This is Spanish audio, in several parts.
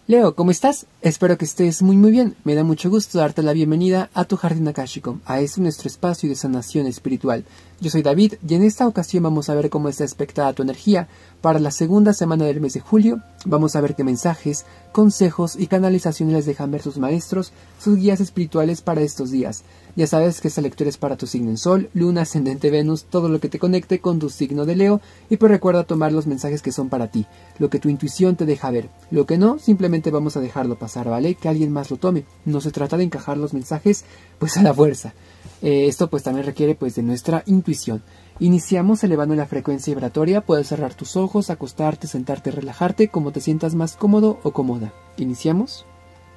Leo, ¿cómo estás? Espero que estés muy bien. Me da mucho gusto darte la bienvenida a tu Jardín Akáshico, a nuestro espacio de sanación espiritual. Yo soy David y en esta ocasión vamos a ver cómo está aspectada tu energía para la segunda semana del mes de julio. Vamos a ver qué mensajes, consejos y canalizaciones les dejan ver sus maestros, sus guías espirituales para estos días. Ya sabes que esta lectura es para tu signo en Sol, Luna, Ascendente, Venus, todo lo que te conecte con tu signo de Leo, y pues recuerda tomar los mensajes que son para ti, lo que tu intuición te deja ver. Lo que no, simplemente vamos a dejarlo pasar, ¿vale? Que alguien más lo tome. No se trata de encajar los mensajes pues a la fuerza. Esto pues también requiere pues de nuestra intuición. Iniciamos elevando la frecuencia vibratoria. Puedes cerrar tus ojos, acostarte, sentarte, relajarte, como te sientas más cómodo o cómoda. Iniciamos.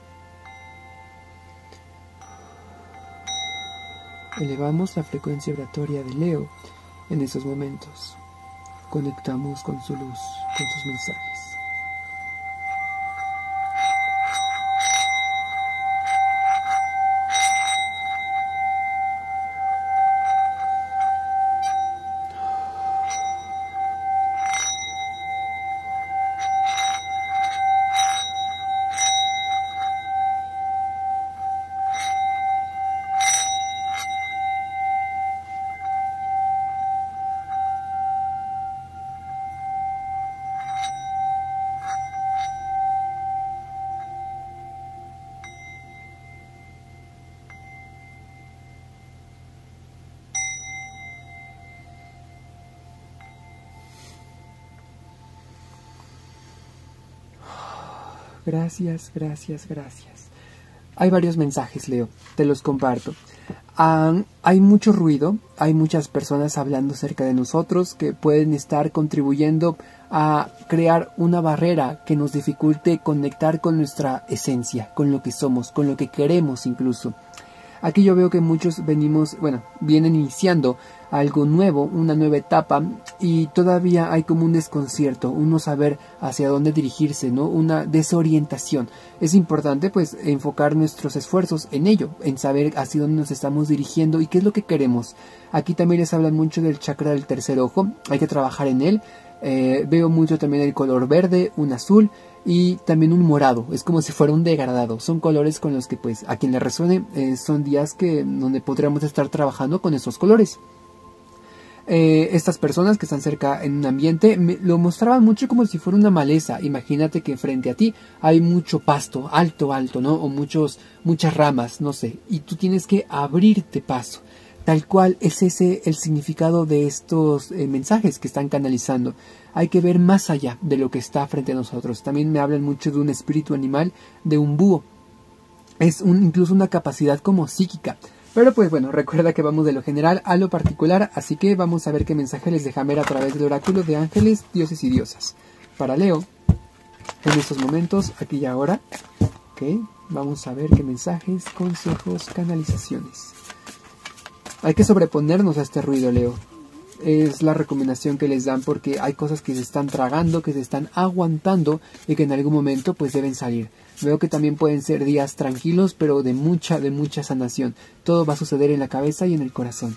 Elevamos la frecuencia vibratoria de Leo en esos momentos. Conectamos con su luz, con sus mensajes. Gracias, gracias, gracias. Hay varios mensajes, Leo, te los comparto. Hay mucho ruido, hay muchas personas hablando cerca de nosotros que pueden estar contribuyendo a crear una barrera que nos dificulte conectar con nuestra esencia, con lo que somos, con lo que queremos incluso. Aquí yo veo que muchos vienen iniciando algo nuevo, una nueva etapa, y todavía hay como un desconcierto, un no saber hacia dónde dirigirse, ¿no? Una desorientación. Es importante pues enfocar nuestros esfuerzos en ello, en saber hacia dónde nos estamos dirigiendo y qué es lo que queremos. Aquí también les hablan mucho del chakra del tercer ojo, hay que trabajar en él. Veo mucho también el color verde, un azul y también un morado. Es como si fuera un degradado. Son colores con los que pues a quien le resuene son días donde podríamos estar trabajando con esos colores. Estas personas que están cerca en un ambiente lo mostraban mucho como si fuera una maleza. Imagínate que frente a ti hay mucho pasto, alto, ¿no? O muchas ramas, no sé. Y tú tienes que abrirte paso. Tal cual es ese el significado de estos mensajes que están canalizando. Hay que ver más allá de lo que está frente a nosotros. También me hablan mucho de un espíritu animal, de un búho. Es incluso una capacidad como psíquica. Pero pues bueno, recuerda que vamos de lo general a lo particular, así que vamos a ver qué mensaje les deja ver a través del oráculo de ángeles, dioses y diosas. Para Leo, en estos momentos, aquí y ahora, ¿ok? Vamos a ver qué mensajes, consejos, canalizaciones. Hay que sobreponernos a este ruido, Leo. Es la recomendación que les dan porque hay cosas que se están tragando, que se están aguantando y que en algún momento pues deben salir. Veo que también pueden ser días tranquilos, pero de mucha sanación. Todo va a suceder en la cabeza y en el corazón.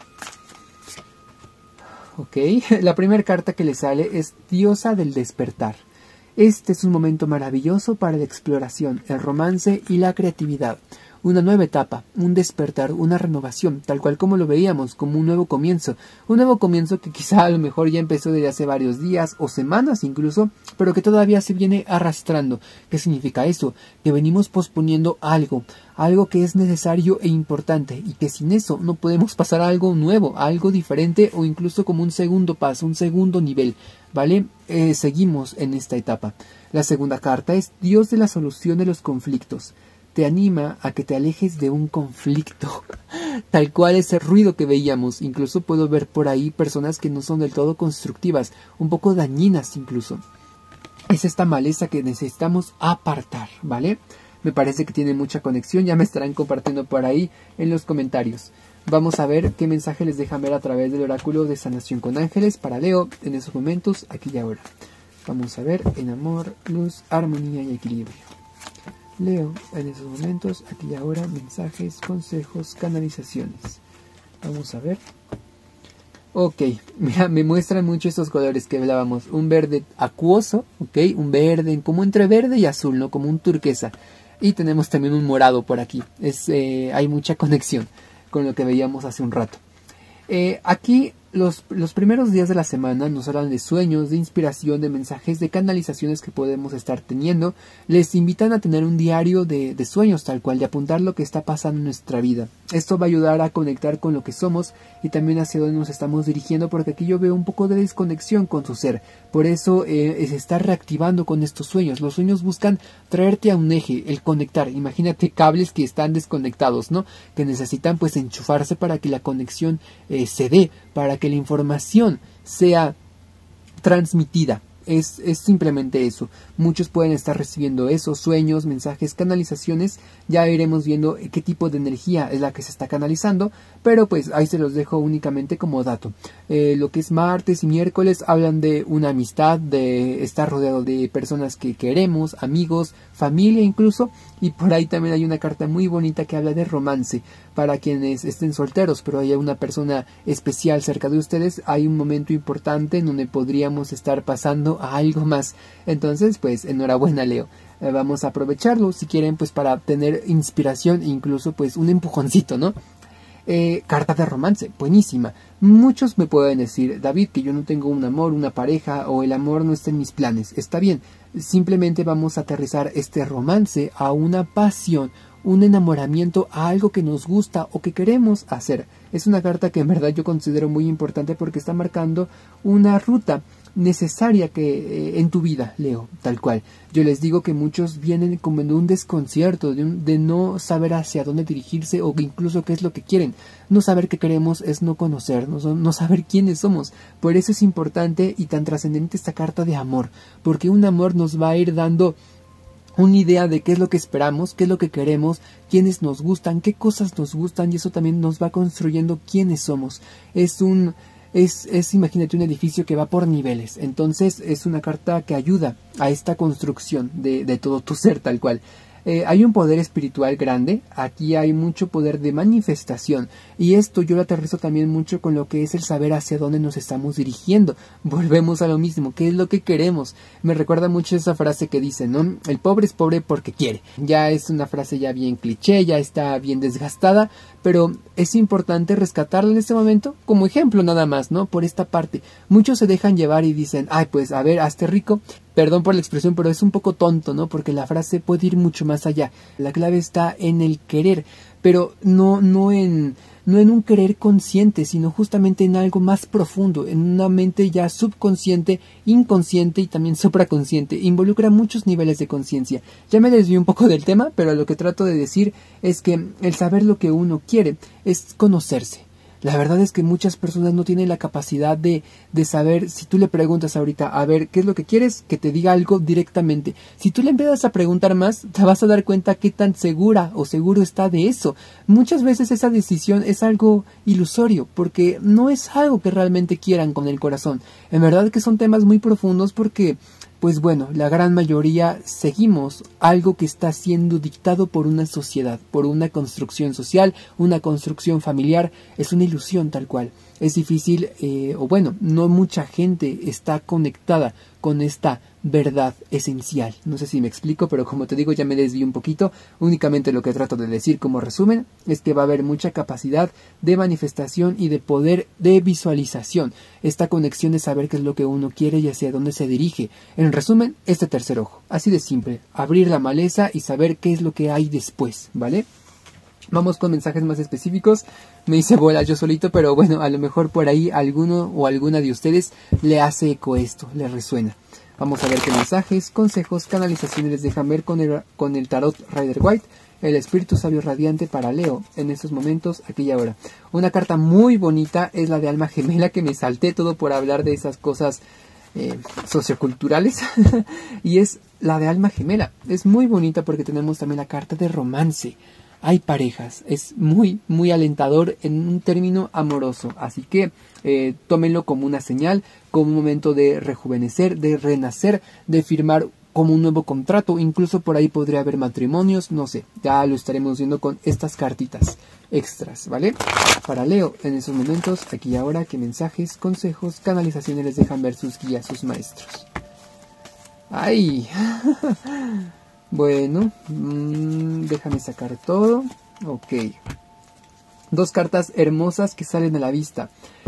Ok, la primera carta que le sale es Diosa del Despertar. Este es un momento maravilloso para la exploración, el romance y la creatividad. Una nueva etapa, un despertar, una renovación, tal cual como lo veíamos, como un nuevo comienzo que quizá a lo mejor ya empezó desde hace varios días o semanas incluso, pero que todavía se viene arrastrando. ¿Qué significa eso? Que venimos posponiendo algo que es necesario e importante y que sin eso no podemos pasar a algo nuevo, a algo diferente o incluso como un segundo paso, un segundo nivel, ¿vale? Seguimos en esta etapa. La segunda carta es Dios de la solución de los conflictos. Te anima a que te alejes de un conflicto, tal cual ese ruido que veíamos. Incluso puedo ver por ahí personas que no son del todo constructivas, un poco dañinas incluso. Es esta maleza que necesitamos apartar, ¿vale? Me parece que tiene mucha conexión, ya me estarán compartiendo por ahí en los comentarios. Vamos a ver qué mensaje les dejan ver a través del oráculo de sanación con ángeles para Leo en esos momentos, aquí y ahora. Vamos a ver en amor, luz, armonía y equilibrio. Leo, en esos momentos, aquí y ahora, mensajes, consejos, canalizaciones. Vamos a ver. Ok, mira, me muestran mucho estos colores que hablábamos. Un verde acuoso, ok, un verde como entre verde y azul, ¿no? Como un turquesa. Y tenemos también un morado por aquí. Hay mucha conexión con lo que veíamos hace un rato. Aquí los primeros días de la semana nos hablan de sueños, de inspiración, de mensajes, de canalizaciones que podemos estar teniendo. Les invitan a tener un diario de sueños tal cual, de apuntar lo que está pasando en nuestra vida. Esto va a ayudar a conectar con lo que somos y también hacia dónde nos estamos dirigiendo, porque aquí yo veo un poco de desconexión con su ser. Por eso se está reactivando con estos sueños. Los sueños buscan traerte a un eje, el conectar. Imagínate cables que están desconectados, ¿no? Que necesitan pues enchufarse para que la conexión se dé, para que la información sea transmitida. Es simplemente eso. Muchos pueden estar recibiendo esos sueños, mensajes, canalizaciones. Ya iremos viendo qué tipo de energía es la que se está canalizando, pero pues ahí se los dejo únicamente como dato. Lo que es martes y miércoles hablan de una amistad, de estar rodeado de personas que queremos, amigos, familia incluso, y por ahí también hay una carta muy bonita que habla de romance para quienes estén solteros, pero haya una persona especial cerca de ustedes. Hay un momento importante en donde podríamos estar pasando a algo más. Entonces pues enhorabuena, Leo. Vamos a aprovecharlo si quieren pues para tener inspiración e incluso pues un empujoncito, ¿no? Carta de romance, buenísima. Muchos me pueden decir, David, que yo no tengo un amor, una pareja, o el amor no está en mis planes. Está bien, simplemente vamos a aterrizar este romance a una pasión, un enamoramiento, a algo que nos gusta o que queremos hacer. Es una carta que en verdad yo considero muy importante porque está marcando una ruta necesaria que en tu vida, Leo, tal cual. Yo les digo que muchos vienen como en un desconcierto de no saber hacia dónde dirigirse o incluso qué es lo que quieren. No saber qué queremos es no conocernos, no saber quiénes somos. Por eso es importante y tan trascendente esta carta de amor, porque un amor nos va a ir dando una idea de qué es lo que esperamos, qué es lo que queremos, quiénes nos gustan, qué cosas nos gustan, y eso también nos va construyendo quiénes somos. Imagínate un edificio que va por niveles. Entonces es una carta que ayuda a esta construcción de todo tu ser tal cual. Hay un poder espiritual grande, aquí hay mucho poder de manifestación, y esto yo lo aterrizo también mucho con lo que es el saber hacia dónde nos estamos dirigiendo. Volvemos a lo mismo, ¿qué es lo que queremos? Me recuerda mucho esa frase que dice, ¿no? El pobre es pobre porque quiere. Ya es una frase ya bien cliché, ya está bien desgastada, pero es importante rescatarla en este momento como ejemplo nada más, ¿no? Por esta parte, muchos se dejan llevar y dicen, ay, pues a ver, hazte rico. Perdón por la expresión, pero es un poco tonto, ¿no? Porque la frase puede ir mucho más allá. La clave está en el querer, pero no en un querer consciente, sino justamente en algo más profundo, en una mente ya subconsciente, inconsciente y también supraconsciente. Involucra muchos niveles de conciencia. Ya me desvío un poco del tema, pero lo que trato de decir es que el saber lo que uno quiere es conocerse. La verdad es que muchas personas no tienen la capacidad de saber. Si tú le preguntas ahorita, a ver, ¿qué es lo que quieres? Que te diga algo directamente. Si tú le empiezas a preguntar más, te vas a dar cuenta qué tan segura o seguro está de eso. Muchas veces esa decisión es algo ilusorio, porque no es algo que realmente quieran con el corazón. En verdad que son temas muy profundos porque, pues bueno, la gran mayoría seguimos algo que está siendo dictado por una sociedad, por una construcción social, una construcción familiar. Es una ilusión tal cual. Es difícil, no mucha gente está conectada con esta verdad esencial. No sé si me explico, pero como te digo, ya me desvío un poquito. Únicamente lo que trato de decir como resumen es que va a haber mucha capacidad de manifestación y de poder de visualización. Esta conexión de saber qué es lo que uno quiere y hacia dónde se dirige. En resumen, este tercer ojo. Así de simple. Abrir la maleza y saber qué es lo que hay después, ¿vale? Vamos con mensajes más específicos. Me hice bola yo solito, pero bueno, a lo mejor por ahí alguno o alguna de ustedes le hace eco esto, le resuena. Vamos a ver qué mensajes, consejos, canalizaciones les dejan ver con el tarot Rider White, el espíritu sabio radiante para Leo en estos momentos, aquí y ahora. Una carta muy bonita es la de alma gemela, que me salté todo por hablar de esas cosas socioculturales y es la de alma gemela. Es muy bonita porque tenemos también la carta de romance. Hay parejas, es muy muy alentador en un término amoroso, así que tómenlo como una señal, como un momento de rejuvenecer, de renacer, de firmar como un nuevo contrato, incluso por ahí podría haber matrimonios, no sé, ya lo estaremos viendo con estas cartitas extras, ¿vale? Para Leo, en esos momentos, aquí y ahora, ¿qué mensajes, consejos, canalizaciones les dejan ver sus guías, sus maestros? ¡Ay! Bueno, déjame sacar todo. Ok. Dos cartas hermosas que salen a la vista.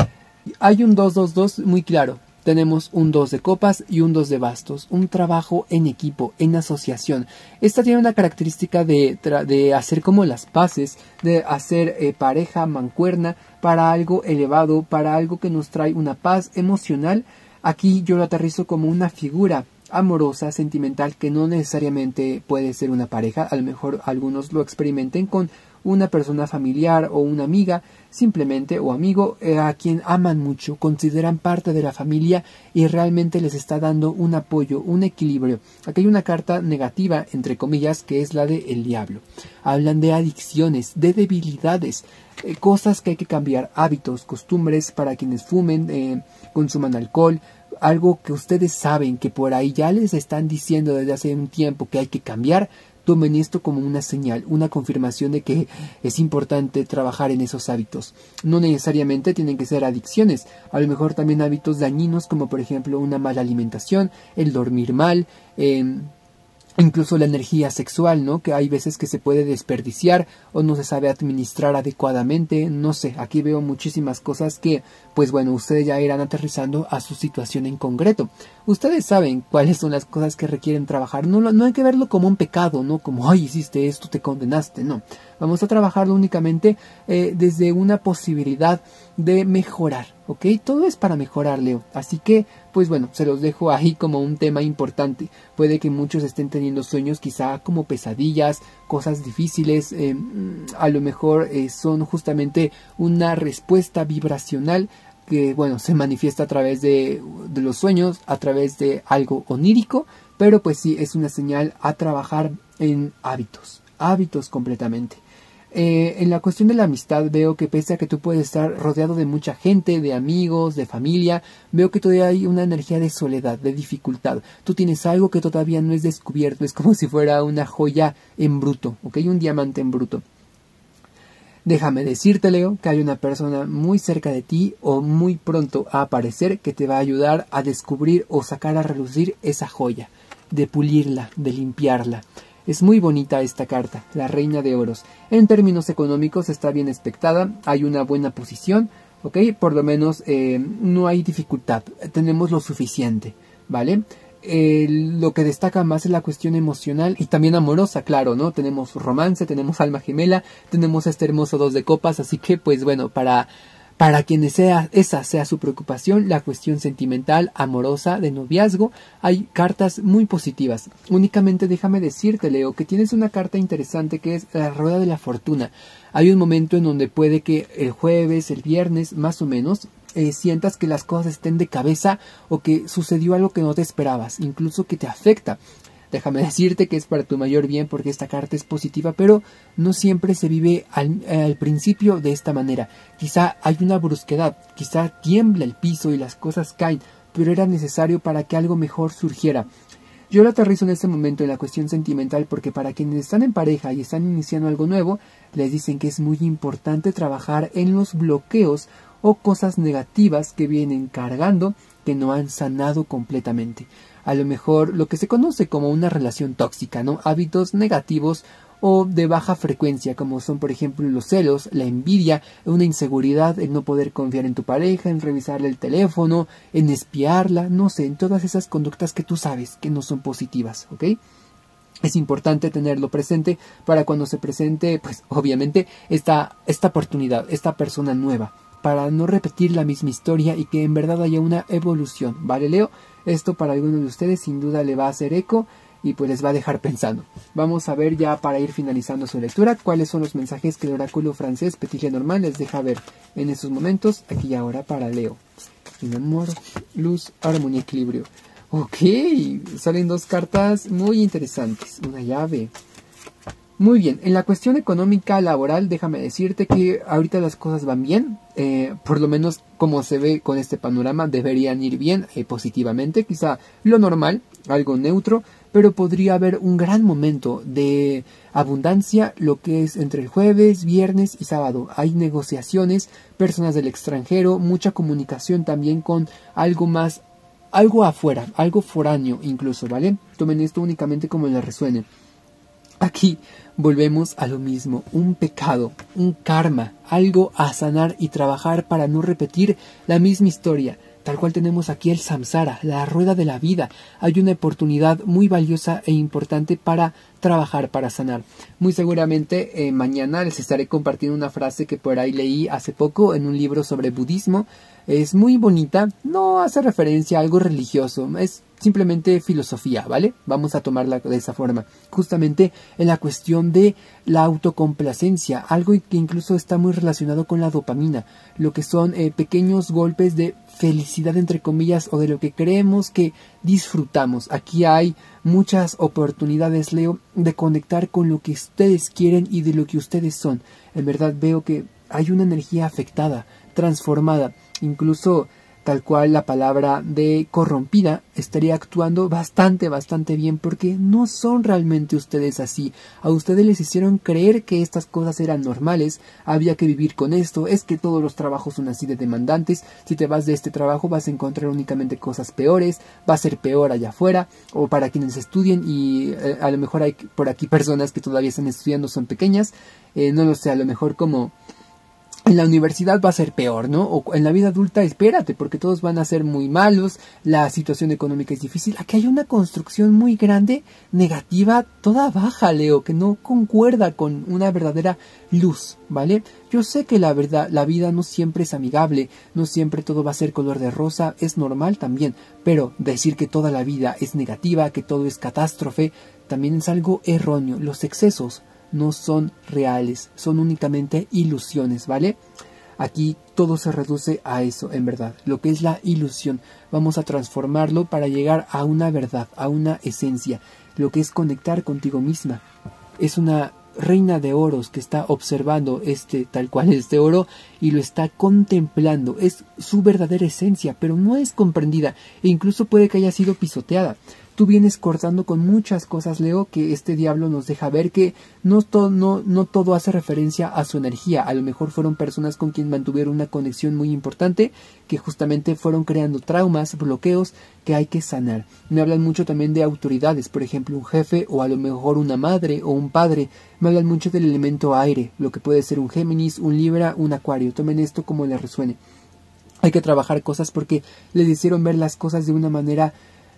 Hay un 2-2-2 muy claro. Tenemos un 2 de copas y un 2 de bastos. Un trabajo en equipo, en asociación. Esta tiene una característica de hacer como las paces, de hacer pareja, mancuerna, para algo elevado, para algo que nos trae una paz emocional. Aquí yo lo aterrizo como una figura amorosa, sentimental, que no necesariamente puede ser una pareja. A lo mejor algunos lo experimenten con una persona familiar o una amiga, simplemente, o amigo, a quien aman mucho, consideran parte de la familia y realmente les está dando un apoyo, un equilibrio. Aquí hay una carta negativa, entre comillas, que es la de el diablo. Hablan de adicciones, de debilidades, cosas que hay que cambiar, hábitos, costumbres para quienes fumen, consuman alcohol, algo que ustedes saben que por ahí ya les están diciendo desde hace un tiempo que hay que cambiar. Tomen esto como una señal, una confirmación de que es importante trabajar en esos hábitos. No necesariamente tienen que ser adicciones, a lo mejor también hábitos dañinos como por ejemplo una mala alimentación, el dormir mal, incluso la energía sexual, ¿no? Que hay veces que se puede desperdiciar o no se sabe administrar adecuadamente, no sé, aquí veo muchísimas cosas que, pues bueno, ustedes ya irán aterrizando a su situación en concreto. Ustedes saben cuáles son las cosas que requieren trabajar, no hay que verlo como un pecado, ¿no? Como, ay, hiciste esto, te condenaste, no. Vamos a trabajarlo únicamente desde una posibilidad de mejorar, ¿ok? Todo es para mejorar, Leo. Así que, pues bueno, se los dejo ahí como un tema importante. Puede que muchos estén teniendo sueños quizá como pesadillas, cosas difíciles, a lo mejor son justamente una respuesta vibracional que, bueno, se manifiesta a través de los sueños, a través de algo onírico, pero pues sí, es una señal a trabajar en hábitos completamente. En la cuestión de la amistad veo que pese a que tú puedes estar rodeado de mucha gente, de amigos, de familia, veo que todavía hay una energía de soledad, de dificultad. Tú tienes algo que todavía no es descubierto, es como si fuera una joya en bruto, ¿ok? Un diamante en bruto. Déjame decirte, Leo, que hay una persona muy cerca de ti o muy pronto a aparecer que te va a ayudar a descubrir o sacar a relucir esa joya, de pulirla, de limpiarla. Es muy bonita esta carta, la Reina de Oros. En términos económicos está bien expectada, hay una buena posición, ¿ok? Por lo menos no hay dificultad, tenemos lo suficiente, ¿vale? Lo que destaca más es la cuestión emocional y también amorosa, claro, ¿no? Tenemos romance, tenemos alma gemela, tenemos este hermoso 2 de copas, así que pues bueno, para quienes esa sea su preocupación, la cuestión sentimental, amorosa, de noviazgo, hay cartas muy positivas. Únicamente déjame decirte, Leo, que tienes una carta interesante que es la rueda de la fortuna. Hay un momento en donde puede que el jueves, el viernes, más o menos, sientas que las cosas estén de cabeza o que sucedió algo que no te esperabas, incluso que te afecta. Déjame decirte que es para tu mayor bien porque esta carta es positiva, pero no siempre se vive al principio de esta manera. Quizá hay una brusquedad, quizá tiembla el piso y las cosas caen, pero era necesario para que algo mejor surgiera. Yo lo aterrizo en este momento en la cuestión sentimental porque para quienes están en pareja y están iniciando algo nuevo, les dicen que es muy importante trabajar en los bloqueos o cosas negativas que vienen cargando que no han sanado completamente. A lo mejor lo que se conoce como una relación tóxica, ¿no? Hábitos negativos o de baja frecuencia, como son por ejemplo los celos, la envidia, una inseguridad, el no poder confiar en tu pareja, en revisarle el teléfono, en espiarla, no sé, en todas esas conductas que tú sabes que no son positivas, ¿ok? Es importante tenerlo presente para cuando se presente, pues obviamente, esta oportunidad, esta persona nueva, para no repetir la misma historia y que en verdad haya una evolución, ¿vale, Leo? Esto para algunos de ustedes sin duda le va a hacer eco y pues les va a dejar pensando. Vamos a ver ya para ir finalizando su lectura cuáles son los mensajes que el oráculo francés Petit Lenormand les deja ver en estos momentos, aquí y ahora para Leo. Amor, luz, armonía, equilibrio. Ok, salen dos cartas muy interesantes, una llave. Muy bien, en la cuestión económica laboral déjame decirte que ahorita las cosas van bien, por lo menos como se ve con este panorama deberían ir bien positivamente, quizá lo normal, algo neutro, pero podría haber un gran momento de abundancia, lo que es entre el jueves, viernes y sábado. Hay negociaciones, personas del extranjero, mucha comunicación también con algo más, algo afuera, algo foráneo incluso, ¿vale? Tomen esto únicamente como les resuene. Aquí volvemos a lo mismo, un pecado, un karma, algo a sanar y trabajar para no repetir la misma historia. Tal cual tenemos aquí el samsara, la rueda de la vida. Hay una oportunidad muy valiosa e importante para trabajar, para sanar. Muy seguramente mañana les estaré compartiendo una frase que por ahí leí hace poco en un libro sobre budismo. Es muy bonita, no hace referencia a algo religioso, es simplemente filosofía, ¿vale? Vamos a tomarla de esa forma. Justamente en la cuestión de la autocomplacencia, algo que incluso está muy relacionado con la dopamina, lo que son pequeños golpes de felicidad entre comillas o de lo que creemos que disfrutamos. Aquí hay muchas oportunidades, Leo, de conectar con lo que ustedes quieren y de lo que ustedes son. En verdad veo que hay una energía afectada, transformada, incluso tal cual la palabra de corrompida estaría actuando bastante bien porque no son realmente ustedes así. A ustedes les hicieron creer que estas cosas eran normales, había que vivir con esto, es que todos los trabajos son así de demandantes, si te vas de este trabajo vas a encontrar únicamente cosas peores, va a ser peor allá afuera, o para quienes estudien y a lo mejor hay por aquí personas que todavía están estudiando, son pequeñas, no lo sé, a lo mejor como en la universidad va a ser peor, ¿no? O en la vida adulta, espérate, porque todos van a ser muy malos, la situación económica es difícil. Aquí hay una construcción muy grande, negativa, toda baja, Leo, que no concuerda con una verdadera luz, ¿vale? Yo sé que la verdad, la vida no siempre es amigable, no siempre todo va a ser color de rosa, es normal también, pero decir que toda la vida es negativa, que todo es catástrofe, también es algo erróneo. Los excesos no son reales, son únicamente ilusiones, ¿vale? Aquí todo se reduce a eso, en verdad, lo que es la ilusión. Vamos a transformarlo para llegar a una verdad, a una esencia, lo que es conectar contigo misma. Es una reina de oros que está observando tal cual este oro y lo está contemplando. Es su verdadera esencia, pero no es comprendida e incluso puede que haya sido pisoteada. Tú vienes cortando con muchas cosas, Leo, que este diablo nos deja ver que no todo hace referencia a su energía. A lo mejor fueron personas con quien mantuvieron una conexión muy importante, que justamente fueron creando traumas, bloqueos que hay que sanar. Me hablan mucho también de autoridades, por ejemplo, un jefe o a lo mejor una madre o un padre. Me hablan mucho del elemento aire, lo que puede ser un Géminis, un Libra, un Acuario. Tomen esto como les resuene. Hay que trabajar cosas porque les hicieron ver las cosas de una manera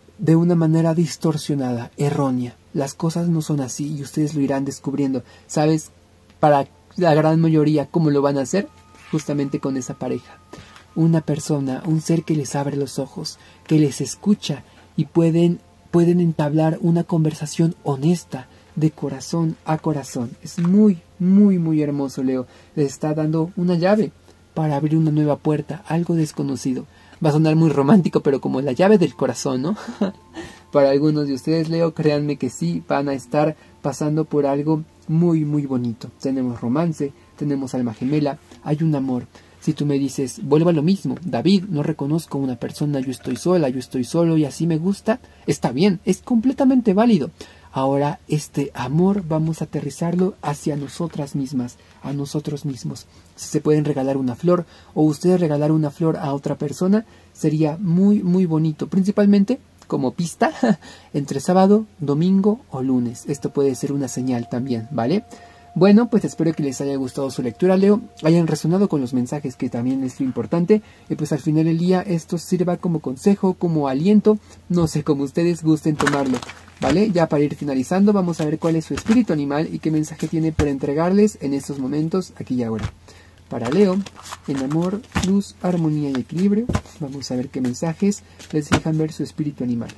distorsionada, errónea. Las cosas no son así y ustedes lo irán descubriendo. ¿Sabes? Para la gran mayoría, ¿cómo lo van a hacer? Justamente con esa pareja. Una persona, un ser que les abre los ojos, que les escucha y pueden entablar una conversación honesta, de corazón a corazón. Es muy hermoso, Leo. Les está dando una llave para abrir una nueva puerta, algo desconocido. Va a sonar muy romántico, pero como la llave del corazón, ¿no? Para algunos de ustedes, Leo, créanme que sí, van a estar pasando por algo muy bonito. Tenemos romance, tenemos alma gemela, hay un amor. Si tú me dices, vuelvo a lo mismo, David, no reconozco a una persona, yo estoy sola, yo estoy solo y así me gusta, está bien, es completamente válido. Ahora este amor vamos a aterrizarlo hacia nosotras mismas, a nosotros mismos. Si se pueden regalar una flor o ustedes regalar una flor a otra persona, sería muy bonito, principalmente como pista entre sábado, domingo o lunes. Esto puede ser una señal también, ¿vale? Bueno, pues espero que les haya gustado su lectura, Leo, hayan resonado con los mensajes, que también es lo importante, y pues al final del día esto sirva como consejo, como aliento, no sé, como ustedes gusten tomarlo, ¿vale? Ya para ir finalizando, vamos a ver cuál es su espíritu animal y qué mensaje tiene para entregarles en estos momentos, aquí y ahora. Para Leo, en amor, luz, armonía y equilibrio, vamos a ver qué mensajes les dejan ver su espíritu animal.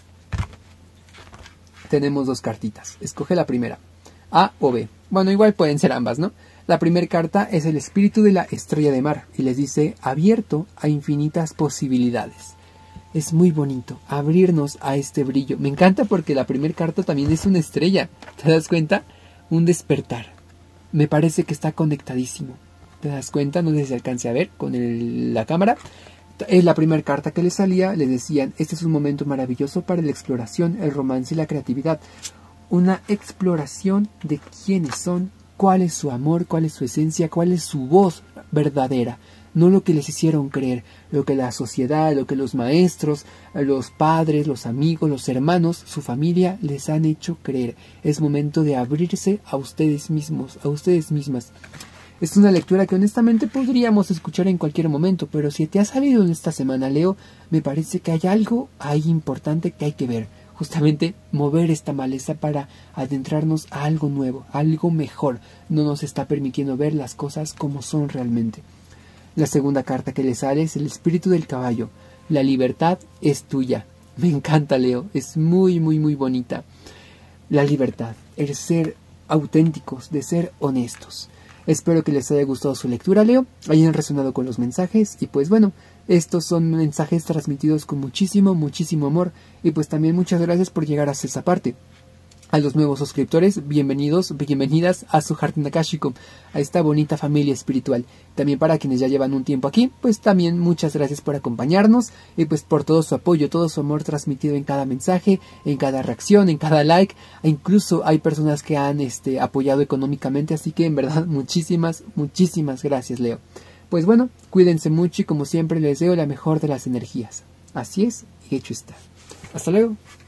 Tenemos dos cartitas, escoge la primera. A o B. Bueno, igual pueden ser ambas, ¿no? La primera carta es el espíritu de la estrella de mar y les dice abierto a infinitas posibilidades. Es muy bonito abrirnos a este brillo. Me encanta porque la primera carta también es una estrella. ¿Te das cuenta? Un despertar. Me parece que está conectadísimo. ¿Te das cuenta? No sé si alcance a ver con la cámara. Es la primera carta que le salía, le decían, este es un momento maravilloso para la exploración, el romance y la creatividad. Una exploración de quiénes son, cuál es su amor, cuál es su esencia, cuál es su voz verdadera. No lo que les hicieron creer, lo que la sociedad, lo que los maestros, los padres, los amigos, los hermanos, su familia les han hecho creer. Es momento de abrirse a ustedes mismos, a ustedes mismas. Es una lectura que honestamente podríamos escuchar en cualquier momento, pero si te ha salido en esta semana, Leo, me parece que hay algo ahí importante que hay que ver. Justamente mover esta maleza para adentrarnos a algo nuevo, a algo mejor. No nos está permitiendo ver las cosas como son realmente. La segunda carta que le sale es el espíritu del caballo. La libertad es tuya. Me encanta, Leo. Es muy, muy, muy bonita. La libertad, el ser auténticos, de ser honestos. Espero que les haya gustado su lectura, Leo, hayan resonado con los mensajes y pues bueno, estos son mensajes transmitidos con muchísimo, muchísimo amor y pues también muchas gracias por llegar hasta esa parte. A los nuevos suscriptores, bienvenidos, bienvenidas a su Jardín Akáshico, a esta bonita familia espiritual. También para quienes ya llevan un tiempo aquí, pues también muchas gracias por acompañarnos y pues por todo su apoyo, todo su amor transmitido en cada mensaje, en cada reacción, en cada like. E incluso hay personas que han apoyado económicamente, así que en verdad muchísimas, muchísimas gracias, Leo. Pues bueno, cuídense mucho y como siempre les deseo la mejor de las energías. Así es, y hecho está. Hasta luego.